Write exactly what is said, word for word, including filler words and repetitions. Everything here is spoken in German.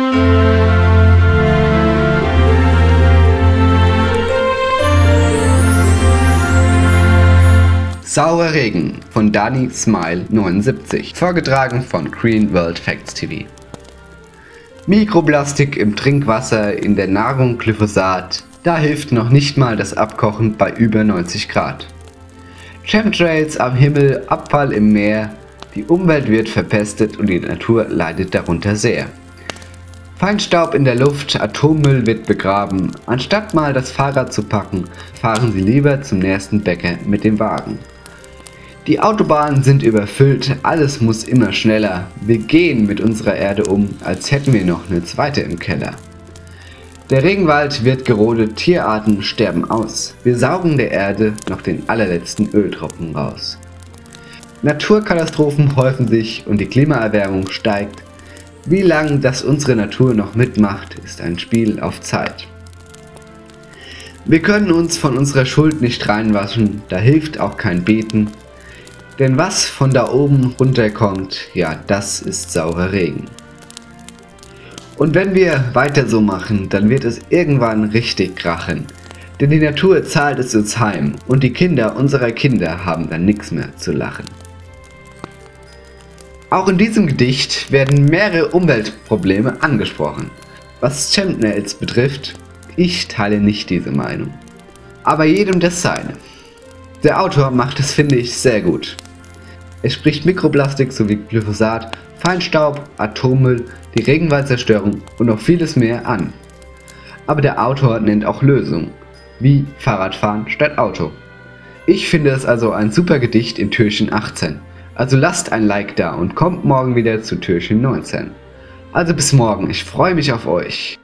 Saurer Regen von Dani Smile neunundsiebzig, vorgetragen von Green World Facts T V. Mikroplastik im Trinkwasser, in der Nahrung Glyphosat, da hilft noch nicht mal das Abkochen bei über neunzig Grad. Chemtrails am Himmel, Abfall im Meer, die Umwelt wird verpestet und die Natur leidet darunter sehr. Feinstaub in der Luft, Atommüll wird begraben, anstatt mal das Fahrrad zu packen, fahren Sie lieber zum nächsten Bäcker mit dem Wagen. Die Autobahnen sind überfüllt, alles muss immer schneller, wir gehen mit unserer Erde um, als hätten wir noch eine zweite im Keller. Der Regenwald wird gerodet, Tierarten sterben aus, wir saugen der Erde noch den allerletzten Öltropfen raus. Naturkatastrophen häufen sich und die Klimaerwärmung steigt. Wie lange das unsere Natur noch mitmacht, ist ein Spiel auf Zeit. Wir können uns von unserer Schuld nicht reinwaschen, da hilft auch kein Beten. Denn was von da oben runterkommt, ja, das ist saurer Regen. Und wenn wir weiter so machen, dann wird es irgendwann richtig krachen. Denn die Natur zahlt es uns heim und die Kinder unserer Kinder haben dann nichts mehr zu lachen. Auch in diesem Gedicht werden mehrere Umweltprobleme angesprochen. Was Chemtrails betrifft, ich teile nicht diese Meinung. Aber jedem das seine. Der Autor macht es, finde ich, sehr gut. Er spricht Mikroplastik sowie Glyphosat, Feinstaub, Atommüll, die Regenwaldzerstörung und noch vieles mehr an. Aber der Autor nennt auch Lösungen, wie Fahrradfahren statt Auto. Ich finde es also ein super Gedicht in Türchen achtzehn. Also lasst ein Like da und kommt morgen wieder zu Türchen neunzehn. Also bis morgen, ich freue mich auf euch.